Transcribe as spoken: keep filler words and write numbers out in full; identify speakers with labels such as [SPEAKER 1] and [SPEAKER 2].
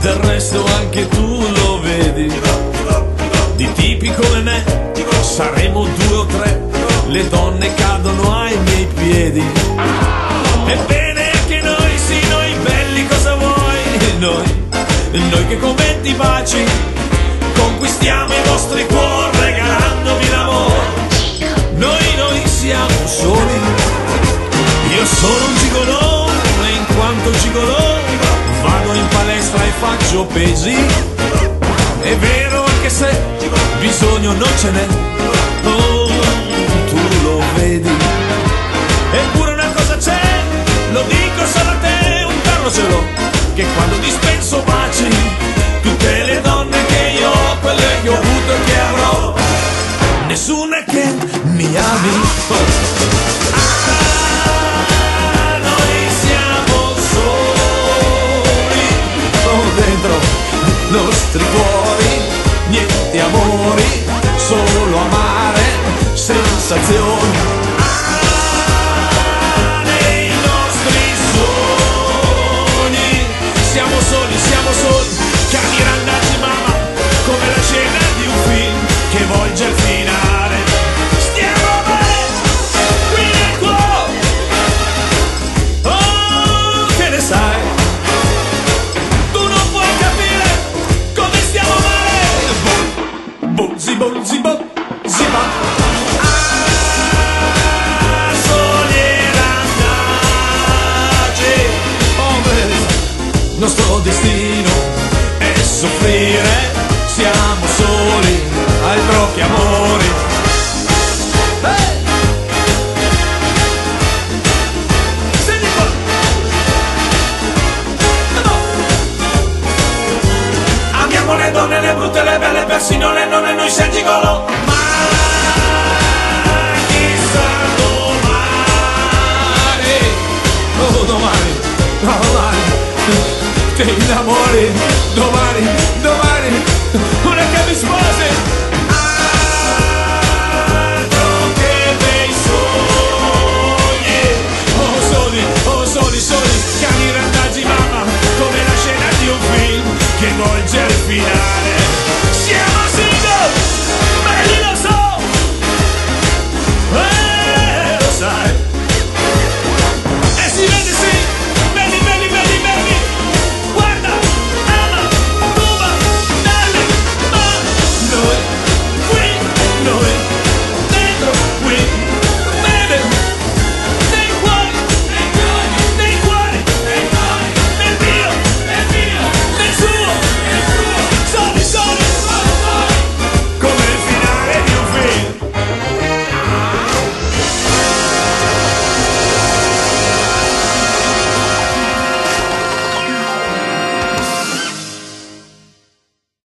[SPEAKER 1] del resto anche tu lo vedi. Di tipi come me saremo due o tre, le donne cadono ai miei piedi. Ebbene anche noi, sì, noi belli, cosa vuoi? Noi, noi che con venti baci conquistiamo i vostri cuori regalandovi l'amore. Noi, noi siamo soli. Io sono un gigolò e in quanto gigolò vado in palestra e faccio pesi. È vero anche se bisogno non ce n'è, oh, tu lo vedi. Eppure una cosa c'è, lo dico solo a te, un tarlo ce l'ho, che quando dispenso baci tutte le donne che io ho, quelle che ho avuto e che avrò, nessuna che mi ami. Ah, noi siamo soli, oh, dentro nostri cuori, niente amori, solo amare, sensazioni. Ah, nei nostri sogni siamo soli, siamo soli, cani randaggi mamma, come la scena di un film che volge il finale. Stiamo male, qui nel cuore, oh, che ne sai? Tu non puoi capire come stiamo male. Bonzi, bonzi, bonzi, ma ah, soli e randaggi, oh, il nostro destino è soffrire, siamo soli ai propri amori. Hey! Senti qua! Amiamo le donne, le brutte, le belle, persino le nonne, noi siamo gigolò. Ma chissà domani, oh domani, domani, ti innamori, domani, domani.